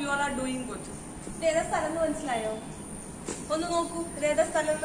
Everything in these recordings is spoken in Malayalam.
you all are doing good. ഏതാ സ്ഥലം എന്ന് മനസ്സിലായോ? ഒന്ന് നോക്കൂ, ഇതേതാ സ്ഥലം?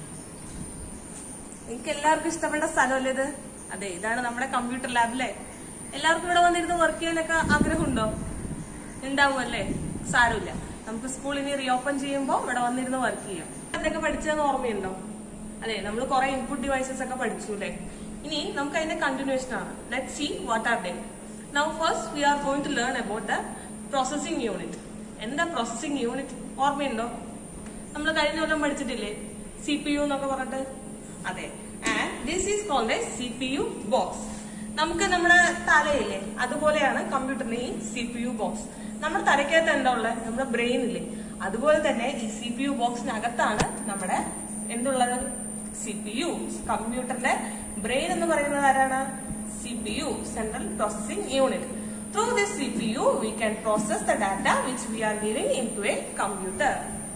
നിങ്ങൾക്ക് എല്ലാവർക്കും ഇഷ്ടപ്പെട്ട സ്ഥലമല്ലേ ഇത്? അതെ, ഇതാണ് നമ്മുടെ കമ്പ്യൂട്ടർ ലാബ് അല്ലേ? എല്ലാവർക്കും ഇവിടെ വന്നിരുന്ന് വർക്ക് ചെയ്യാനൊക്കെ ആഗ്രഹമുണ്ടോ? ഉണ്ടാവുമല്ലേ? സാരമില്ല, നമുക്ക് സ്കൂൾ ഇനി റീഓപ്പൺ ചെയ്യുമ്പോൾ ഇവിടെ വന്നിരുന്ന് വർക്ക് ചെയ്യാം. എന്തൊക്കെ പഠിച്ചതെന്ന് ഓർമ്മയുണ്ടോ? അല്ലെ, നമ്മൾ കുറെ ഇൻപുട്ട് ഡിവൈസസ് ഒക്കെ പഠിച്ചു അല്ലേ? ഇനി നമുക്ക് അതിന്റെ കണ്ടിന്യൂഷൻ ആണ്. Let's see what are they. Now first we are going to learn about the processing unit. എന്താ പ്രോസസിംഗ് യൂണിറ്റ്? ഓർമ്മയുണ്ടോ? നമ്മൾ കഴിഞ്ഞ കൊല്ലം പഠിച്ചിട്ടില്ലേ CPU എന്നൊക്കെ പറഞ്ഞിട്ട്? അതെ, and this is called a CPU box. നമുക്ക് നമ്മുടെ തലയില്ലേ, അതുപോലെയാണ് കമ്പ്യൂട്ടറിന് ഈ CPU ബോക്സ്. നമ്മുടെ തലയ്ക്കകത്ത് എന്താ ഉള്ളത്? നമ്മുടെ ബ്രെയിൻ ഇല്ലേ, അതുപോലെ തന്നെ ഈ CPU ബോക്സിനകത്താണ് നമ്മുടെ എന്തുള്ളത്? CPU. കമ്പ്യൂട്ടറിന്റെ ബ്രെയിൻ എന്ന് പറയുന്നത് ആരാണ്? CPU, Central Processing Unit. Through this CPU, we can process the data which we are giving into a computer.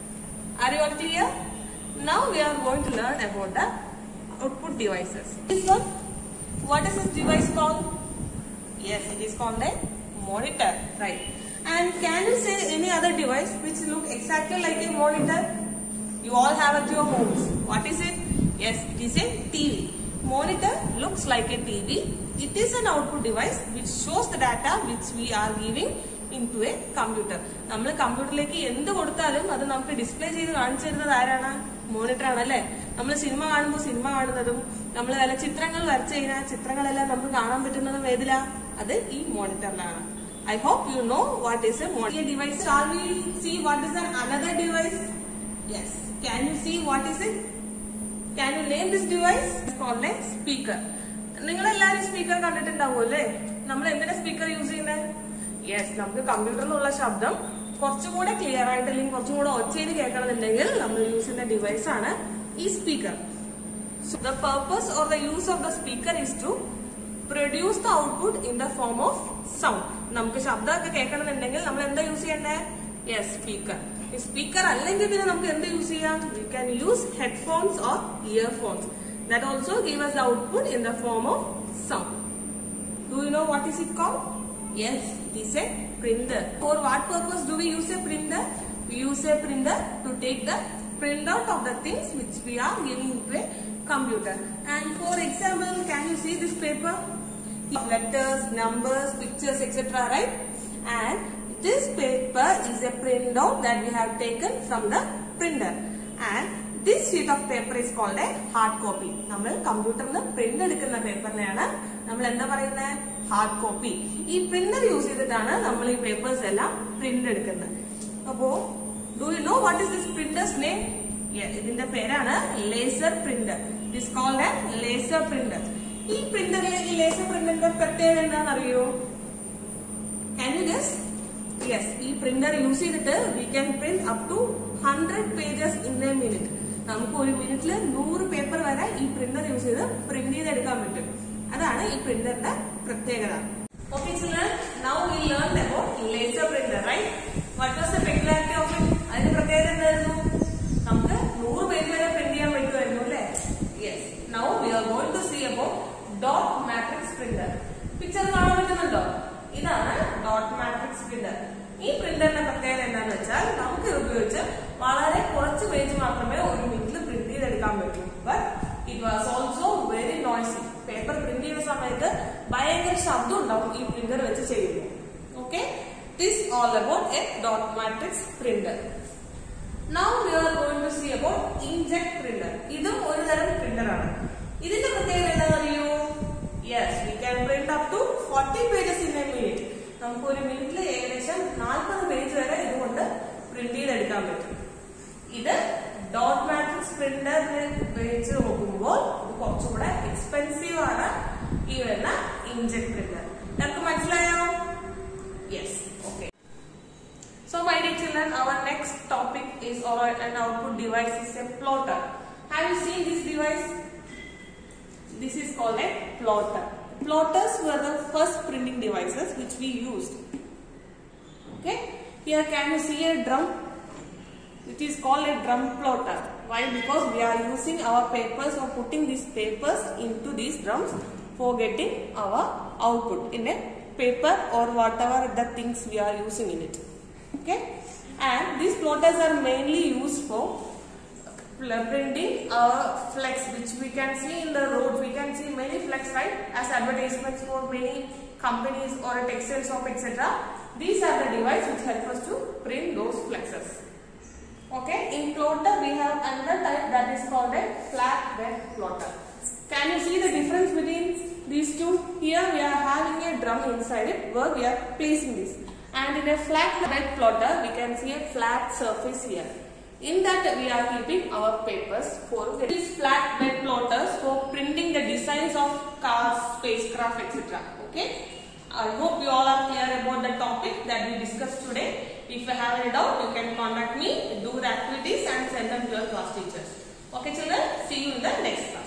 Are you all clear? Now we are going to learn about the output devices. This one, what is this device called? Yes, it is called a monitor, right? And can you say any other device which look exactly like a monitor? You all have at your homes. What is it? Yes, it is a TV. Monitor looks like a TV. It is an output device which shows the data which we are giving into a computer. നമ്മൾ കമ്പ്യൂട്ടറിലേക്ക് എന്ത് കൊടുത്താലും അത് നമുക്ക് ഡിസ്പ്ലേ ചെയ്ത് കാണിച്ചു തരുന്നത് ആരാണ്? മോണിറ്റർ ആണ് അല്ലേ? നമ്മൾ സിനിമ കാണുമ്പോൾ സിനിമ കാണുന്നതും, നമ്മൾ വല്ല ചിത്രങ്ങൾ വരച്ചു കഴിഞ്ഞാൽ ചിത്രങ്ങളെല്ലാം നമുക്ക് കാണാൻ പറ്റുന്നതും ഏതിലാ? അത് ഈ മോണിറ്ററിലാണ്. I hope you know what is a monitor device. Shall we see what is another device? Yes. Can you see what is it? Can you name this device? It's called a speaker. നിങ്ങൾ എല്ലാവരും സ്പീക്കർ കണ്ടിട്ടുണ്ടാവും അല്ലേ? നമ്മൾ എന്തിനാ സ്പീക്കർ യൂസ് ചെയ്യുന്നത്? യെസ്, നമുക്ക് കമ്പ്യൂട്ടറിലുള്ള ശബ്ദം കുറച്ചുകൂടെ ക്ലിയർ ആയിട്ട് അല്ലെങ്കിൽ കുറച്ചും കൂടെ ഒച്ചയിൽ കേൾക്കണമെന്നുണ്ടെങ്കിൽ നമ്മൾ യൂസ് ചെയ്യുന്ന ഡിവൈസ് ആണ് ഈ speaker. So the purpose or the use of the speaker is to produce the output in the form of sound. നമുക്ക് ശബ്ദമൊക്കെ കേൾക്കണമെന്നുണ്ടെങ്കിൽ നമ്മൾ എന്താ യൂസ് ചെയ്യണ്ടേ? Yes, speaker. ഈ സ്പീക്കർ അല്ലെങ്കിൽ പിന്നെ നമുക്ക് എന്ത് യൂസ് ചെയ്യാം? We can use headphones or earphones. That also give us the output in the form of sound. Do you know what is it called? Yes, it is a printer. For what purpose do we use a printer? We use a printer to take the printout of the things which we are giving to a computer. And for example, can you see this paper? Letters, numbers, pictures, etc. Right? And this paper is a printout that we have taken from the printer. And this sheet of paper is called a hard copy. നമ്മൾ കമ്പ്യൂട്ടറിന് പ്രിന്റ് എടുക്കുന്ന പേപ്പറിനെയാണ് നമ്മൾ എന്താ പറയുന്നത്? Hard copy. ഈ പ്രിന്റർ യൂസ് ചെയ്തിട്ടാണ് നമ്മൾ ഈ പേപ്പേഴ്സ് എല്ലാം പ്രിന്റ് എടുക്കുന്നത്. അപ്പോ do you know what is this printer's name? ഇതിന്റെ പേരാണ് laser printer. It is called a laser printer. ഈ പ്രിന്ററിലെ ഈ ലേസർ പ്രിന്ററിന്റെ പ്രത്യേകത എന്താണെന്ന് അറിയോ? Can you guess? Yes, ഈ പ്രിന്റർ യൂസ് ചെയ്തിട്ട് we can print up to 100 pages in a minute. നമുക്ക് ഒരു മിനിറ്റിൽ 100 പേപ്പർ വരെ ഈ പ്രിന്റർ യൂസ് ചെയ്ത് പ്രിന്റ് ചെയ്തെടുക്കാൻ പറ്റും. അതാണ് ഈ പ്രിന്ററിന്റെ പ്രത്യേകത. Okay children, now we learned about laser printer, right? What was the peculiarity of it? അതിന്റെ പ്രത്യേകത എന്തായിരുന്നു? നമുക്ക് 100 പേജ് വരെ പ്രിന്റ് ചെയ്യാൻ പറ്റുമായിരുന്നു അല്ലേ? Yes. Now we are going to see about dot matrix printer. Picture കാണാൻ പറ്റുന്നുണ്ടോ? ഇതാണ് ഡോട്ട് മാട്രിക്സ് പ്രിന്റർ. ഈ പ്രിന്ററിന്റെ പ്രത്യേകത എന്താണെന്ന് വെച്ചാൽ നമുക്ക് ഇത് ഉപയോഗിച്ച് വളരെ കുറച്ച് പേജ് മാത്രമേ ഒരു മിനിറ്റിൽ പ്രിന്റ് ചെയ്തെടുക്കാൻ പറ്റൂ. But it was also very noisy. Paper print ചെയ്യുന്ന സമയത്ത് ഭയങ്കര ശബ്ദം ഉണ്ടാവും ഈ പ്രിന്റർ വെച്ച് ചെയ്യുമ്പോൾ. Okay, this all about a dot matrix printer. Now we are going to see about inkjet printer. ഇതും ഒരു തരം പ്രിന്റർ ആണ്. ഇതിന്റെ പ്രത്യേകത എന്താണെന്നറിയോ? Yes, we can print up to 40 pages in a minute. നമുക്ക് ഒരു മിനിറ്റിൽ ഏകദേശം 40 പേജ് വരെ ഇതുകൊണ്ട് പ്രിന്റ് ചെയ്തെടുക്കാൻ പറ്റും. ഇത് ഡോട്ട് മാട്രിക്സ് പ്രിന്ററിനെ വെച്ച് നോക്കുമ്പോൾ കുറച്ചുകൂടെ എക്സ്പെൻസീവ് ആണ് ഈ വരുന്ന ഇൻജെക്ട് പ്രിന്റർ. നമുക്ക് മനസ്സിലായോ? Yes, okay. So my dear children, our next topic is an output device is a plotter. Have you seen this device? This is called a plotter. Plotters were the first printing devices which we used. Okay, here can you see a drum? It is called a drum plotter. Why? Because we are using our papers or putting these papers into these drums for getting our output in a paper or whatever the things we are using in it. Okay, and these plotters are mainly used for printing flex, which we can see in the road. We can see many flex, right, as advertisements for many companies or a textile shop, etc. These are the devices which help us to print those flexes. Okay, in plotter we have another type that is called a flatbed plotter. Can you see the difference between these two? Here we are having a drum inside it where we are placing this, and in a flatbed plotter we can see a flat surface here. In that we are keeping our papers for these flatbed plotters for printing the designs of cars, spacecraft, etc. Okay, I hope you all are clear about the topic that we discussed today. If you have any doubt, you can contact me, do the activities and send them to your class teachers. Okay children, see you in the next class.